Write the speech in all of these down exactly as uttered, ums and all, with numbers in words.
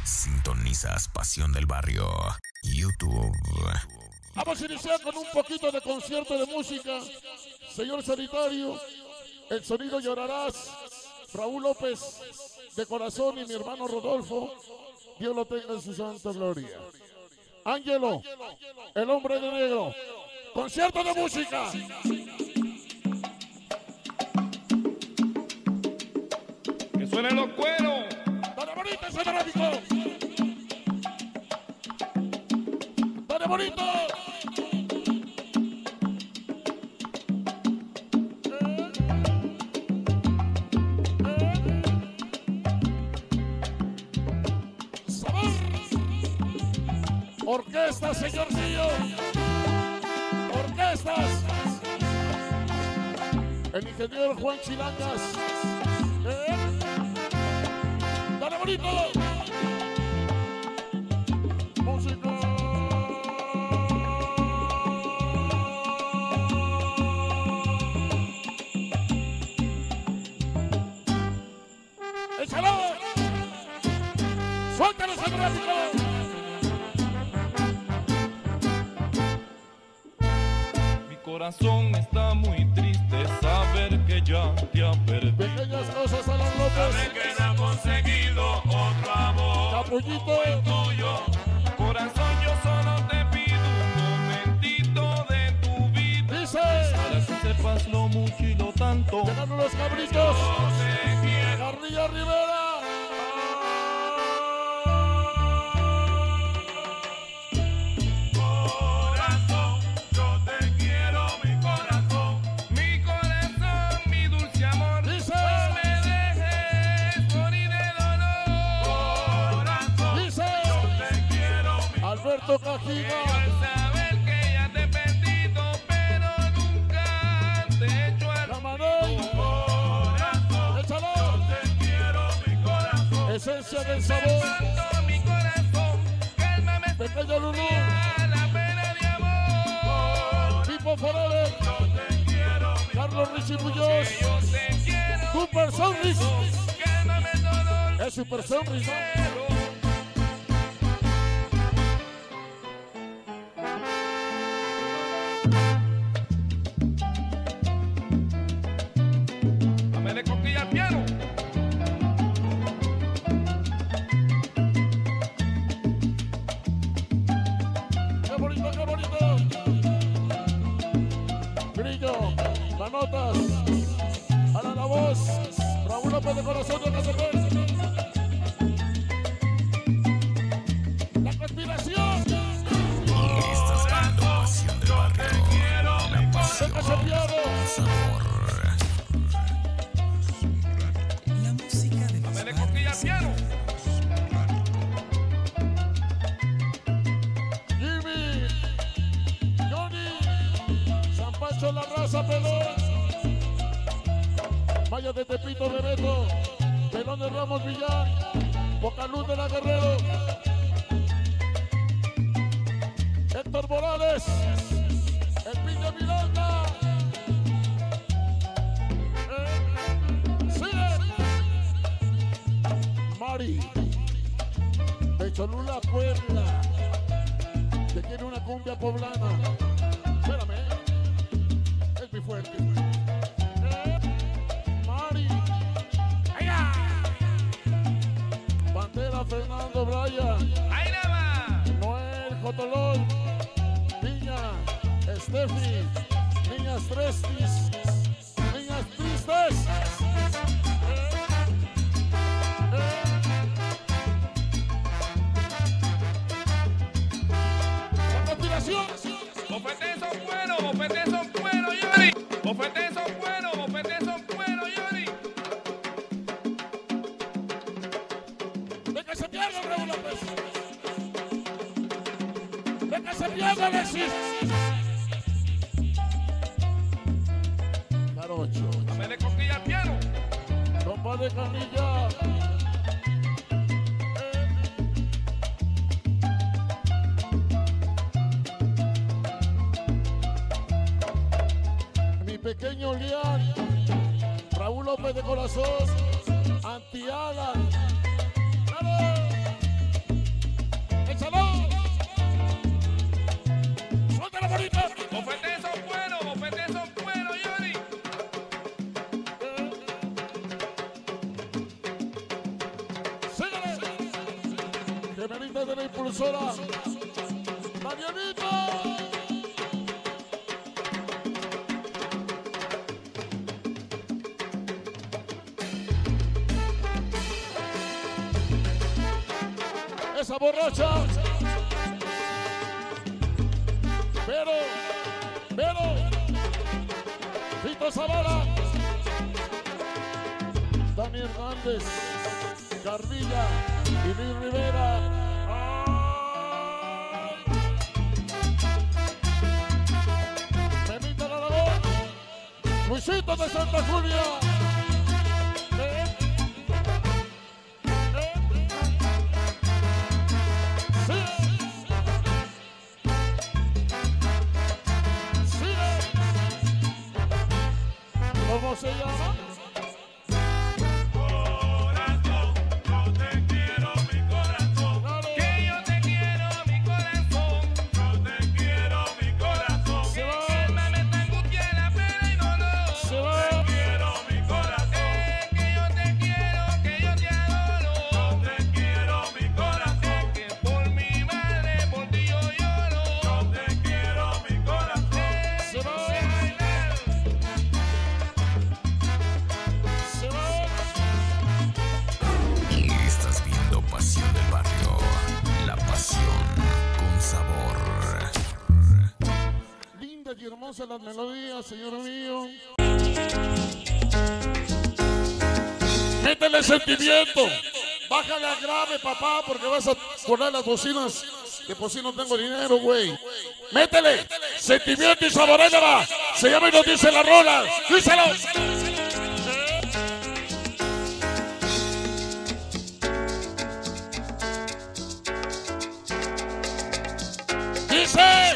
Sintonizas Pasión del Barrio, YouTube. Vamos a iniciar con un poquito de concierto de música. Señor Sanitario, el sonido llorarás. Raúl López, de corazón, y mi hermano Rodolfo, Dios lo tenga en su santa gloria. Ángelo, el hombre de negro. Concierto de música. Que suenen los cueros. Dale bonito ese gráfico. Dale bonito. Orquesta, señor mío. Orquestas. El ingeniero Juan Chilangas. ¿Eh? Dale bonito. Música. Échalo. Suéltalo ese gráfico. Corazón está muy triste saber que ya te ha perdido. Pequeñas cosas, Alan López. Saber que no ha conseguido otro amor. Capullito. El tuyo. Corazón, yo solo te pido un momentito de tu vida. Dice. Para que sepas lo mucho y lo tanto. Llegando los cabritos. Yo te quiero. Carrilla Rivera. Alberto Cajiga. Saber que ya te he perdido, pero nunca te he hecho el La Maney. Échalo. te quiero, mi corazón. Esencia del sabor. Cuando mi corazón, cálmame Pequeño Lulú. a la pena de amor. Tipo Forever. Yo te quiero, mi Carlos Richie Muñoz. yo te quiero. Super Sonris. Cálmame el dolor. Es Super Sonris, ¿no? Dame coquilla al piano. Qué bonito, qué bonito. Grillo, Manotas, Ana la voz, Raúl López de corazón de Cacerón. La conspiración. Estás viendo Pasión del Barrio. La pasión Venga, Santiago. con sabor. La música de los Dame coquilla al piano. Jimmy, Johnny, San Pancho La Raza, Pelón, Maya de Tepito, Bebeto, Pelón de Ramos Villar, Poca Luz de la Guerrero, Héctor Morales, el Pin de Miranda, eh, sigue, Mari, de Cholula, Puebla. Te quiere una cumbia poblana. Espérame, es mi fuerte. Eh, Mari. ¡Allá! Bandera Fernando Braya. Ahí nada más. Noel Jotolón. Niña Steffi. Niñas Trestis. Niñas Tristes. Eh, eh. Bofetes son buenos, bofetes son buenos, Yori. Bofetes son buenos, bofetes son buenos, Yori. De que se pierda, Raúl López. De que se pierda, Alexis. Carocho. Dame coquilla al piano. Compadre Carrilla. Pequeño Lian, López de corazón, Anti-Alan. ¡Claro! Gemelita de la impulsora. Danielito. Esa borracha. Pero, pero, Fito Zavala, Dani Hernández, Carvilla y Luis Rivera. ¡Ay! Memita de Aragón, Luisito de Santa Julia. ¿Eh? ¿Eh? ¡Sí! ¿Cómo se llama? Corazón, yo te quiero, mi corazón. Claro. Que yo te quiero, mi corazón. Yo te quiero, mi corazón. Se va. Que me meta angustia en la pena y no lo. Se va. Te quiero, mi corazón. Eh, que yo te quiero, que yo te adoro. Yo te quiero, mi corazón. Que por mi madre, por ti yo lloro. Yo te quiero, mi corazón. Se va. Se va. Y estás viendo Pasión del Barrio. La pasión con sabor. Lindas y hermosas las melodías, señor mío. Métele sentimiento. Bájale a grave, papá, porque vas a poner las bocinas. Que por si no tengo dinero, güey. Métele sentimiento y saboréala. Se llama y nos dice la rola. Díselo. Dice.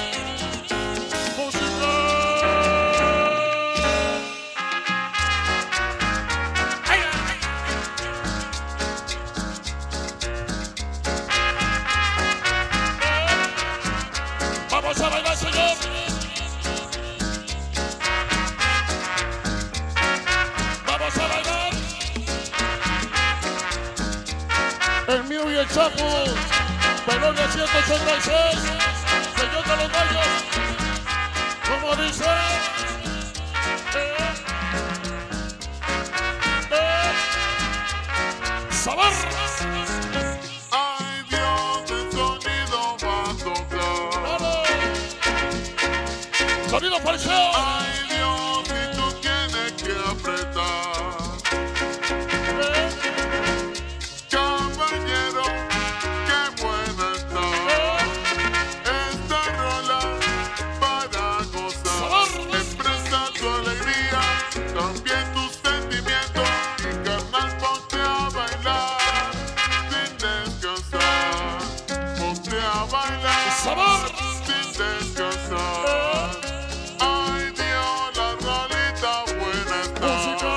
Música. Ay, ay, ay. Vamos a bailar, señor. Vamos a bailar. El mío y el Chapo. Pelonia ciento ochenta y seis. Señor de los Gallos. Como dice. Eh, eh, sabor. Ay Dios, el sonido va a tocar. Claro. Sonido falseo. Ay Dios, y tú tienes que apretar. Eh, Caballero, qué buena está. Esta rola para gozar. Sabor. Expresa tu alegría, también tus sentimientos. Y carnal, ponte a bailar sin descansar. Ponte a bailar sabor. sin descansar. Ay Dios, la rolita buena está. Música.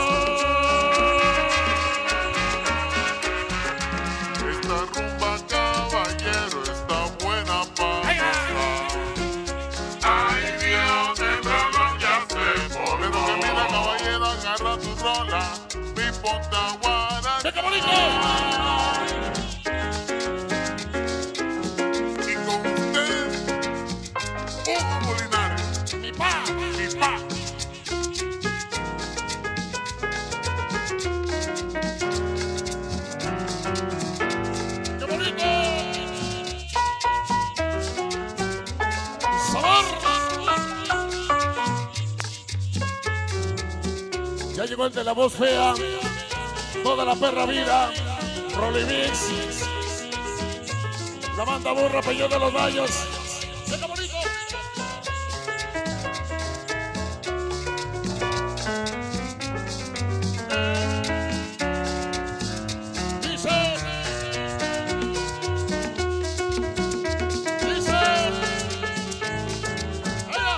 Esta rumba, caballero, está buena para gozar. Ay Dios, el reloj ya se volvió. Pero que mira, caballero, agarra tu rola y ponte a guardar. ¡Qué bonito! Y con usted, Hugo Molinares, Mi pa. mi pa. ¡Qué bonito! ¡Sabor! Ya llegó el de la voz fea. Toda la perra vida. Rolly Mix. La banda burra, Peñón de los Gallos. ¡Qué bonito! Dice. Dice. Ahí va.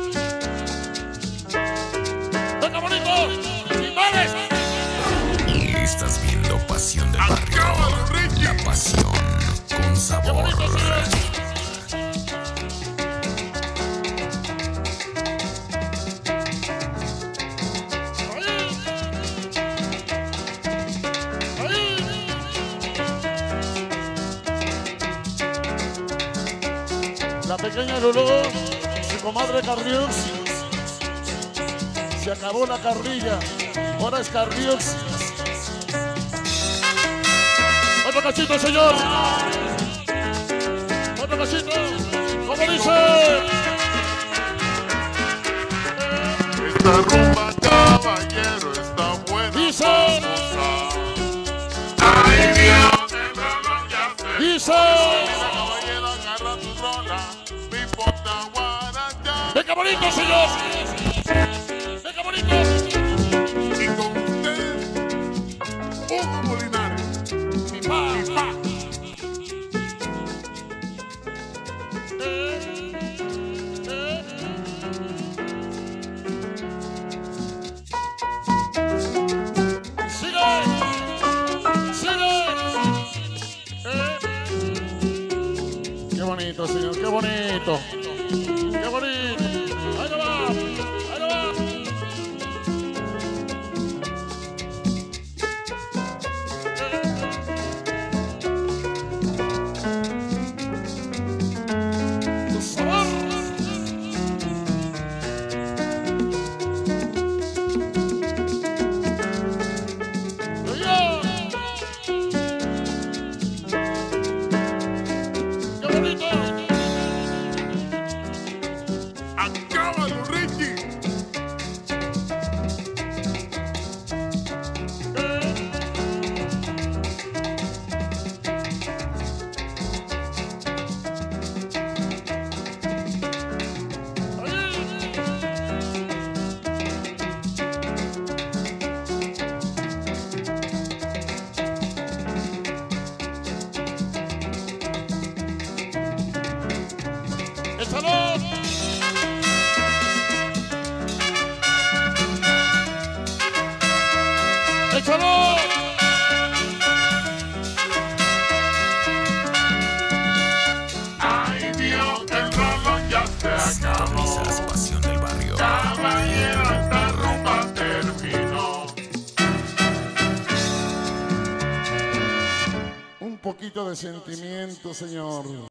¡Venga, bonito! ¡Timbales! Y estás viendo Pasión del Barrio. Acábalo, Ricky. La pasión con ¡Qué sabor. bonito, señor! La pequeña Lulú, su comadre Carriux. Se acabó la carrilla, ahora es Carriux. Otro cachito, señor. Otro cachito. ¿Cómo dice? Esta rumba, caballero, está buena. Dice. Ay, Dios, el reloj ya se Dice. Mira, caballero, agarra tu rola. Mi ponta guaracha. Venga bonito, señor. Venga bonito. Y con usted, Hugo Molinares. Mi pa. Mi pa. Sigue. Sigue. Qué bonito, señor. Qué bonito. Qué bonito. Ahí no va. Ahí no va. Tu sabor. Oye. Qué bonito. Acábalo, Richie. ¡Échalo! ¡Échalo! Ay, Dios, el reloj ya se acabó. Sintonizas Pasión del Barrio. Caballero, esta rumba terminó. Un poquito de sentimiento, señor.